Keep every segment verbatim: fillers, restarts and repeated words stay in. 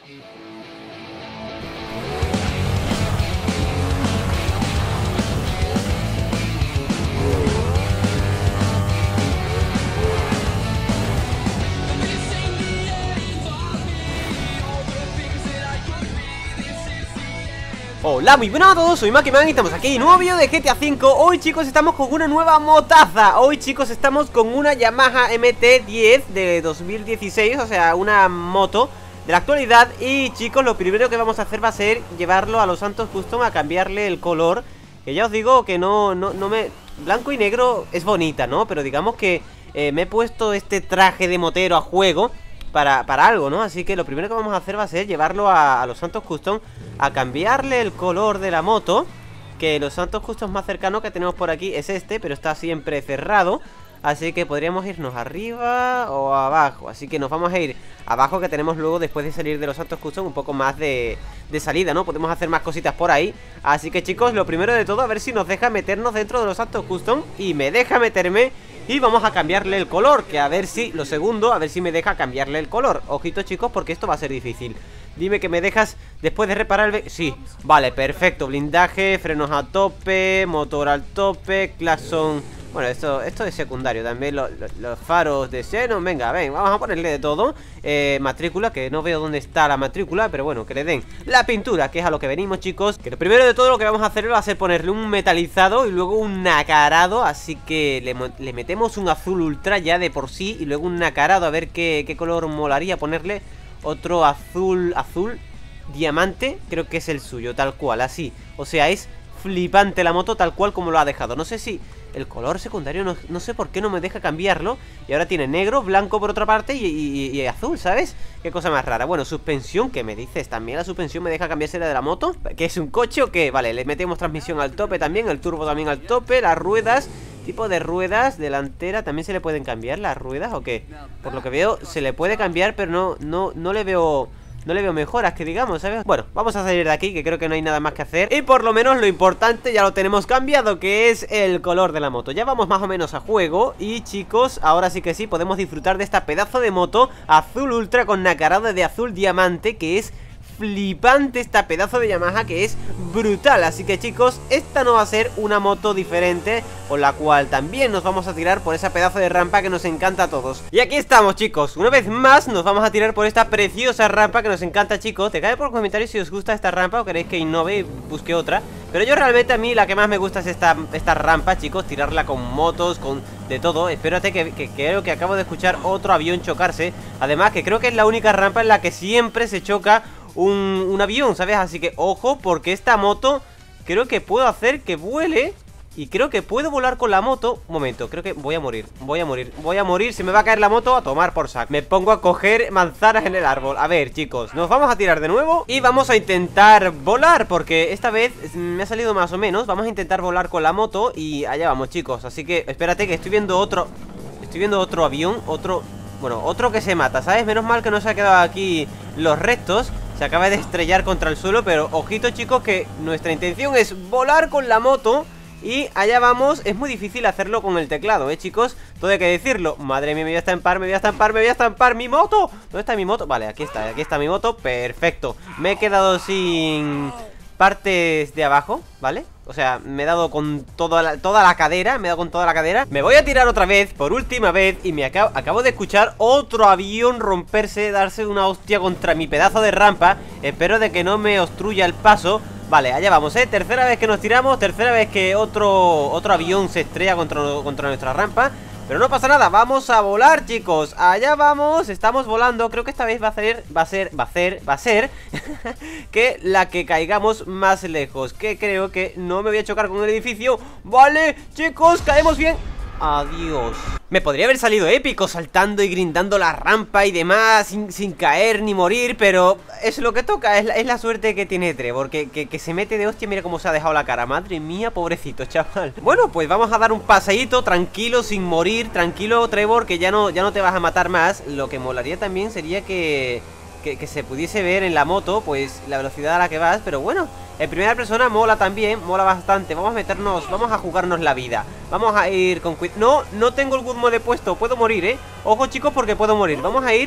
Hola, muy buenas a todos, soy Makiman y estamos aquí en un nuevo vídeo de G T A cinco. Hoy, chicos, estamos con una nueva motaza. Hoy, chicos, estamos con una Yamaha M T diez de dos mil dieciséis, o sea, una moto de la actualidad. Y, chicos, lo primero que vamos a hacer va a ser llevarlo a los Santos Custom a cambiarle el color. Que ya os digo que no, no, no me... Blanco y negro es bonita, ¿no? Pero digamos que eh, me he puesto este traje de motero a juego Para, para algo, ¿no? Así que lo primero que vamos a hacer va a ser llevarlo a, a los Santos Custom a cambiarle el color de la moto. Que los Santos Custom más cercanos que tenemos por aquí es este, pero está siempre cerrado. Así que podríamos irnos arriba o abajo. Así que nos vamos a ir abajo, que tenemos luego, después de salir de los Santos Custom, un poco más de, de salida, ¿no? Podemos hacer más cositas por ahí. Así que, chicos, lo primero de todo, a ver si nos deja meternos dentro de los Santos Custom. Y me deja meterme. Y vamos a cambiarle el color, que a ver si, lo segundo, a ver si me deja cambiarle el color. Ojito, chicos, porque esto va a ser difícil. Dime que me dejas después de reparar el... Sí, vale, perfecto. Blindaje, frenos a tope, motor al tope, claxon... Bueno, esto, esto es secundario también, lo, lo, los faros de xenon. Venga, ven, vamos a ponerle de todo. eh, Matrícula, que no veo dónde está la matrícula, pero bueno, que le den la pintura, que es a lo que venimos, chicos. Que lo primero de todo lo que vamos a hacer va a ser ponerle un metalizado y luego un nacarado. Así que le, le metemos un azul ultra ya de por sí, y luego un nacarado, a ver qué, qué color molaría ponerle. Otro azul, azul diamante, creo que es el suyo, tal cual, así. O sea, es flipante la moto tal cual como lo ha dejado. No sé si el color secundario, no, no sé por qué no me deja cambiarlo. Y ahora tiene negro, blanco por otra parte y, y, y azul, ¿sabes? Qué cosa más rara. Bueno, suspensión, ¿qué me dices? También la suspensión me deja cambiarse la de la moto. ¿Que es un coche o qué? Vale, le metemos transmisión al tope también, el turbo también al tope, las ruedas, tipo de ruedas delantera, ¿también se le pueden cambiar las ruedas o qué? Por lo que veo, se le puede cambiar, pero no, no, no le veo... No le veo mejoras, que digamos, ¿sabes? Bueno, vamos a salir de aquí, que creo que no hay nada más que hacer. Y por lo menos lo importante ya lo tenemos cambiado, que es el color de la moto. Ya vamos más o menos a juego. Y, chicos, ahora sí que sí, podemos disfrutar de esta pedazo de moto azul ultra con nacarado de azul diamante, que es flipante esta pedazo de Yamaha, que es brutal. Así que, chicos, esta no va a ser una moto diferente, con la cual también nos vamos a tirar por esa pedazo de rampa que nos encanta a todos. Y aquí estamos, chicos, una vez más nos vamos a tirar por esta preciosa rampa que nos encanta, chicos. Dejad por comentarios si os gusta esta rampa o queréis que innove y busque otra. Pero yo realmente, a mí la que más me gusta es esta, esta rampa, chicos. Tirarla con motos, con de todo. Espérate que, que, que creo que acabo de escuchar otro avión chocarse. Además, que creo que es la única rampa en la que siempre se choca Un, un avión, ¿sabes? Así que ojo, porque esta moto creo que puedo hacer que vuele. Y creo que puedo volar con la moto. Un momento, creo que voy a morir. Voy a morir, voy a morir, se me va a caer la moto. A tomar por saco. Me pongo a coger manzanas en el árbol. A ver, chicos, nos vamos a tirar de nuevo y vamos a intentar volar, porque esta vez me ha salido más o menos. Vamos a intentar volar con la moto y allá vamos, chicos. Así que espérate, que estoy viendo otro Estoy viendo otro avión, otro... Bueno, otro que se mata, ¿sabes? Menos mal que no se ha quedado aquí los restos. Se acaba de estrellar contra el suelo. Pero ojito, chicos, que nuestra intención es volar con la moto. Y allá vamos. Es muy difícil hacerlo con el teclado, ¿eh, chicos? Todo hay que decirlo. Madre mía, me voy a estampar, me voy a estampar, me voy a estampar. ¡Mi moto! ¿Dónde está mi moto? Vale, aquí está, aquí está mi moto. Perfecto. Me he quedado sin partes de abajo, ¿vale? O sea, me he dado con toda la, toda la cadera. Me he dado con toda la cadera. Me voy a tirar otra vez, por última vez. Y me acabo, acabo de escuchar otro avión romperse, darse una hostia contra mi pedazo de rampa. Espero de que no me obstruya el paso. Vale, allá vamos, ¿eh? Tercera vez que nos tiramos. Tercera vez que otro, otro avión se estrella contra, contra nuestra rampa. Pero no pasa nada, vamos a volar, chicos. Allá vamos, estamos volando. Creo que esta vez va a ser, va a ser, va a ser, va a ser que la que caigamos más lejos. Que creo que no me voy a chocar con el edificio. Vale, chicos, caemos bien. Adiós. Me podría haber salido épico saltando y grindando la rampa y demás sin, sin caer ni morir, pero es lo que toca, es la, es la suerte que tiene Trevor, que, que, que se mete de hostia. Mira cómo se ha dejado la cara, madre mía, pobrecito chaval. Bueno, pues vamos a dar un paseíto tranquilo, sin morir. Tranquilo, Trevor, que ya no, ya no te vas a matar más. Lo que molaría también sería que... Que, que se pudiese ver en la moto, pues, la velocidad a la que vas. Pero bueno, en primera persona mola también, mola bastante. Vamos a meternos, vamos a jugarnos la vida. Vamos a ir con cuidado. No, no tengo el good mode puesto, puedo morir, eh. Ojo, chicos, porque puedo morir. Vamos a ir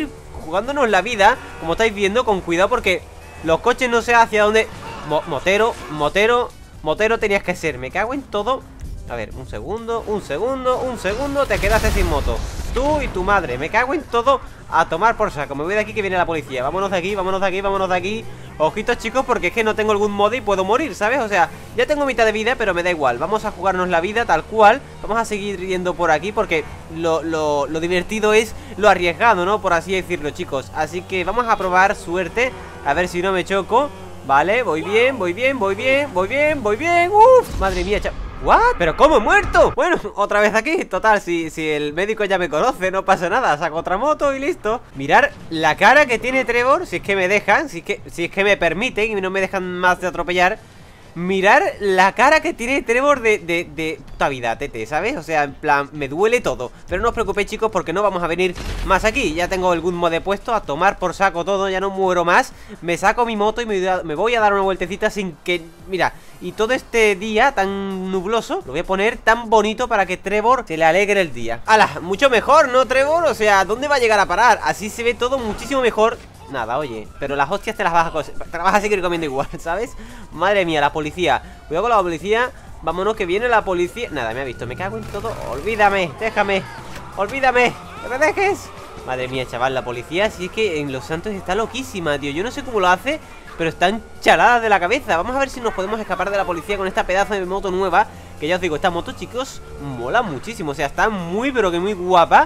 jugándonos la vida, como estáis viendo, con cuidado porque los coches no sé hacia dónde... Mo motero, motero, motero tenías que ser. Me cago en todo. A ver, un segundo, un segundo, un segundo. Te quedaste sin moto. Tú y tu madre. Me cago en todo. A tomar por saco. Me voy de aquí que viene la policía. Vámonos de aquí, vámonos de aquí, vámonos de aquí. Ojitos, chicos, porque es que no tengo algún mod y puedo morir, ¿sabes? O sea, ya tengo mitad de vida, pero me da igual. Vamos a jugarnos la vida tal cual. Vamos a seguir yendo por aquí porque lo, lo, lo divertido es lo arriesgado, ¿no? Por así decirlo, chicos. Así que vamos a probar suerte. A ver si no me choco. Vale, voy bien, voy bien, voy bien, voy bien, voy bien. Uf, madre mía, chaval. ¿What? ¿Pero cómo he muerto? Bueno, otra vez aquí. Total, si, si el médico ya me conoce, no pasa nada. Saco otra moto y listo. Mirar la cara que tiene Trevor. Si es que me dejan, si es que, si es que me permiten y no me dejan más de atropellar. Mirar la cara que tiene Trevor de, de, de puta vida, tete, ¿sabes? O sea, en plan, me duele todo. Pero no os preocupéis, chicos, porque no vamos a venir más aquí. Ya tengo algún mod de puesto, a tomar por saco todo. Ya no muero más. Me saco mi moto y me, me voy a dar una vueltecita sin que... Mira, y todo este día tan nubloso lo voy a poner tan bonito para que Trevor se le alegre el día. ¡Hala! Mucho mejor, ¿no, Trevor? O sea, ¿dónde va a llegar a parar? Así se ve todo muchísimo mejor. Nada, oye, pero las hostias te las vas a, te las vas a seguir comiendo igual, ¿sabes? Madre mía, la policía. Cuidado con la policía. Vámonos que viene la policía. Nada, me ha visto, me cago en todo. Olvídame, déjame. Olvídame, que me dejes. Madre mía, chaval, la policía. Si es que en Los Santos está loquísima, tío. Yo no sé cómo lo hace, pero están chaladas de la cabeza. Vamos a ver si nos podemos escapar de la policía con esta pedazo de moto nueva. Que ya os digo, esta moto, chicos, mola muchísimo. O sea, está muy, pero que muy guapa.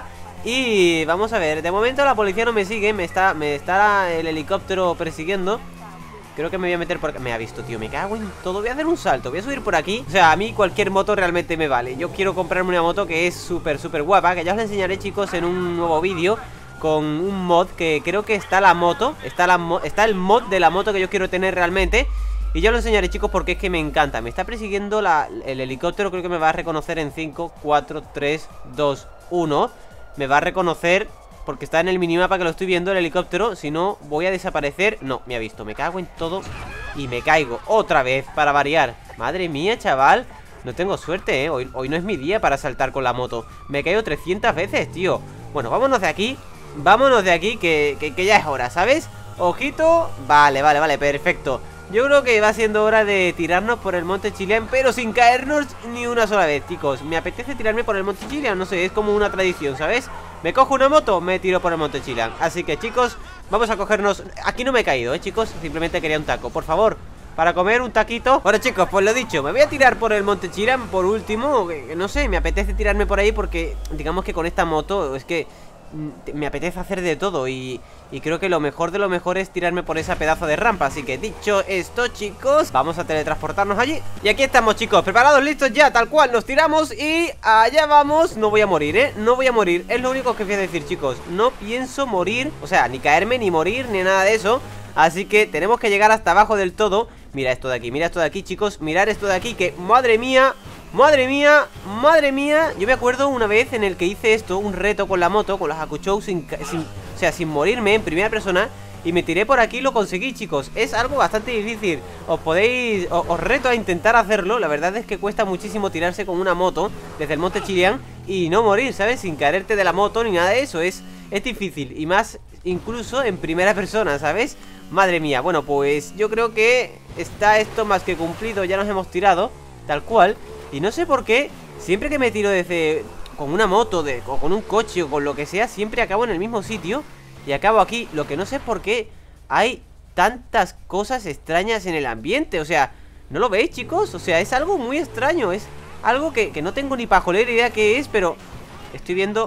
Y vamos a ver, de momento la policía no me sigue. Me está, me está el helicóptero persiguiendo. Creo que me voy a meter por acá. Me ha visto, tío, me cago en todo. Voy a hacer un salto, voy a subir por aquí. O sea, a mí cualquier moto realmente me vale. Yo quiero comprarme una moto que es súper, súper guapa. Que ya os la enseñaré, chicos, en un nuevo vídeo. Con un mod que creo que está la moto. Está, la mo está el mod de la moto que yo quiero tener realmente. Y ya lo enseñaré, chicos, porque es que me encanta. Me está persiguiendo la, el helicóptero. Creo que me va a reconocer en cinco, cuatro, tres, dos, uno. Me va a reconocer porque está en el minimapa que lo estoy viendo el helicóptero. Si no, voy a desaparecer. No, me ha visto, me cago en todo. Y me caigo otra vez para variar. Madre mía, chaval. No tengo suerte, eh, hoy, hoy no es mi día para saltar con la moto. Me he caído trescientas veces, tío. Bueno, vámonos de aquí. Vámonos de aquí, que, que, que ya es hora, ¿sabes? Ojito, vale, vale, vale, perfecto. Yo creo que va siendo hora de tirarnos por el Monte Chilian, pero sin caernos ni una sola vez, chicos. Me apetece tirarme por el Monte Chilian, no sé, es como una tradición, ¿sabes? Me cojo una moto, me tiro por el Monte Chilian. Así que, chicos, vamos a cogernos... Aquí no me he caído, ¿eh, chicos? Simplemente quería un taco, por favor, para comer un taquito. Bueno, chicos, pues lo dicho, me voy a tirar por el Monte Chilian por último. No sé, me apetece tirarme por ahí porque, digamos que con esta moto es que... me apetece hacer de todo y, y creo que lo mejor de lo mejor es tirarme por esa pedazo de rampa. Así que dicho esto, chicos, vamos a teletransportarnos allí. Y aquí estamos, chicos, preparados, listos ya, tal cual. Nos tiramos y allá vamos. No voy a morir, ¿eh? No voy a morir. Es lo único que voy a decir, chicos. No pienso morir, o sea, ni caerme, ni morir, ni nada de eso. Así que tenemos que llegar hasta abajo del todo. Mira esto de aquí, mira esto de aquí, chicos. Mirad esto de aquí, que madre mía... Madre mía, madre mía. Yo me acuerdo una vez en el que hice esto, un reto con la moto, con los Hakuchou, sin, sin, o sea, sin morirme en primera persona. Y me tiré por aquí y lo conseguí, chicos. Es algo bastante difícil. Os podéis, os, os reto a intentar hacerlo. La verdad es que cuesta muchísimo tirarse con una moto desde el Monte Chilian y no morir, ¿sabes? Sin caerte de la moto ni nada de eso. Es, es difícil y más incluso en primera persona, ¿sabes? Madre mía, bueno, pues yo creo que está esto más que cumplido. Ya nos hemos tirado, tal cual. Y no sé por qué, siempre que me tiro desde con una moto, de, o con un coche o con lo que sea, siempre acabo en el mismo sitio y acabo aquí. Lo que no sé es por qué hay tantas cosas extrañas en el ambiente. O sea, ¿no lo veis, chicos? O sea, es algo muy extraño. Es algo que, que no tengo ni pajolera idea qué es, pero estoy viendo...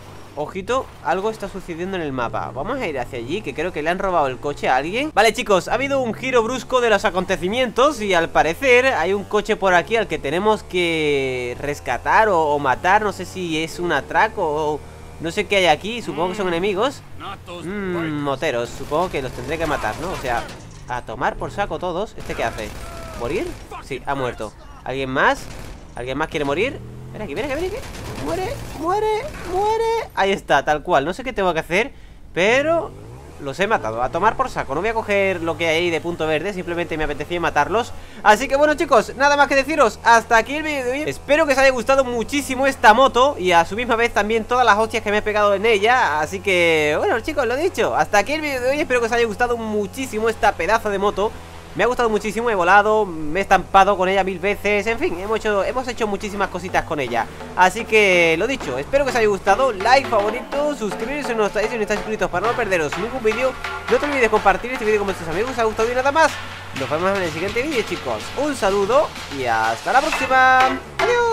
Ojito, algo está sucediendo en el mapa. Vamos a ir hacia allí, que creo que le han robado el coche a alguien. Vale, chicos, ha habido un giro brusco de los acontecimientos y al parecer hay un coche por aquí al que tenemos que rescatar o, o matar. No sé si es un atraco o... no sé qué hay aquí, supongo que son enemigos. Mmm, moteros, supongo que los tendré que matar, ¿no? O sea, a tomar por saco todos. ¿Este qué hace? ¿Morir? Sí, ha muerto. ¿Alguien más? ¿Alguien más quiere morir? Ven aquí, ven aquí, ven aquí. Muere, muere, muere. Ahí está, tal cual, no sé qué tengo que hacer, pero los he matado. A tomar por saco, no voy a coger lo que hay ahí de punto verde, simplemente me apetecía matarlos. Así que bueno, chicos, nada más que deciros. Hasta aquí el vídeo de hoy. Espero que os haya gustado muchísimo esta moto y a su misma vez también todas las hostias que me he pegado en ella. Así que bueno, chicos, lo dicho, hasta aquí el vídeo de hoy. Espero que os haya gustado muchísimo esta pedazo de moto. Me ha gustado muchísimo, he volado, me he estampado con ella mil veces. En fin, hemos hecho, hemos hecho muchísimas cositas con ella. Así que, lo dicho, espero que os haya gustado. Like, favorito, suscribiros si no estáis, si no estáis suscritos para no perderos ningún vídeo. No te olvides compartir este vídeo con vuestros amigos si os ha gustado y nada más. Nos vemos en el siguiente vídeo, chicos. Un saludo y hasta la próxima. Adiós.